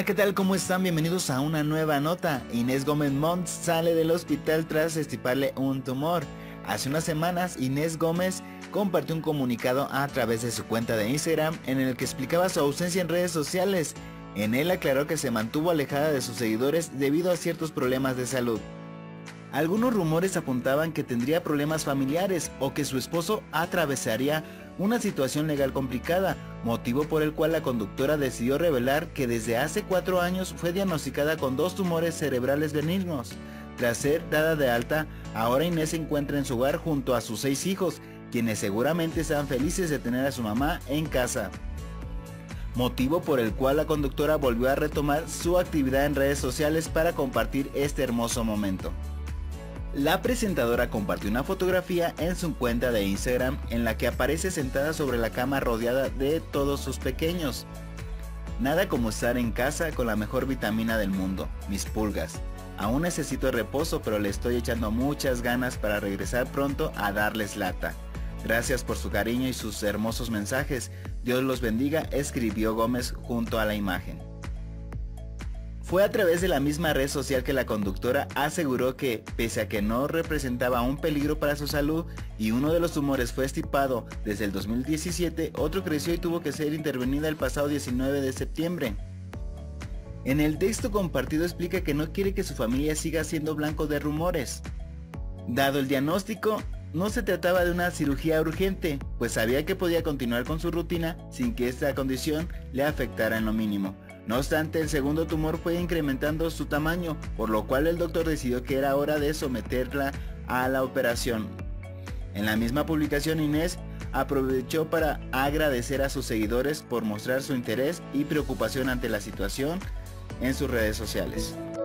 ¿qué tal? ¿Cómo están? Bienvenidos a una nueva nota. Inés Gómez Montt sale del hospital tras extirparle un tumor. Hace unas semanas, Inés Gómez compartió un comunicado a través de su cuenta de Instagram en el que explicaba su ausencia en redes sociales. En él aclaró que se mantuvo alejada de sus seguidores debido a ciertos problemas de salud. Algunos rumores apuntaban que tendría problemas familiares o que su esposo atravesaría una situación legal complicada, motivo por el cual la conductora decidió revelar que desde hace 4 años fue diagnosticada con 2 tumores cerebrales benignos. Tras ser dada de alta, ahora Inés se encuentra en su hogar junto a sus 6 hijos, quienes seguramente están felices de tener a su mamá en casa. Motivo por el cual la conductora volvió a retomar su actividad en redes sociales para compartir este hermoso momento. La presentadora compartió una fotografía en su cuenta de Instagram en la que aparece sentada sobre la cama rodeada de todos sus pequeños. Nada como estar en casa con la mejor vitamina del mundo, mis pulgas. Aún necesito reposo, pero le estoy echando muchas ganas para regresar pronto a darles lata. Gracias por su cariño y sus hermosos mensajes. Dios los bendiga, escribió Gómez junto a la imagen. Fue a través de la misma red social que la conductora aseguró que, pese a que no representaba un peligro para su salud y uno de los tumores fue extirpado desde el 2017, otro creció y tuvo que ser intervenida el pasado 19 de septiembre. En el texto compartido explica que no quiere que su familia siga siendo blanco de rumores. Dado el diagnóstico, no se trataba de una cirugía urgente, pues sabía que podía continuar con su rutina sin que esta condición le afectara en lo mínimo. No obstante, el segundo tumor fue incrementando su tamaño, por lo cual el doctor decidió que era hora de someterla a la operación. En la misma publicación, Inés aprovechó para agradecer a sus seguidores por mostrar su interés y preocupación ante la situación en sus redes sociales.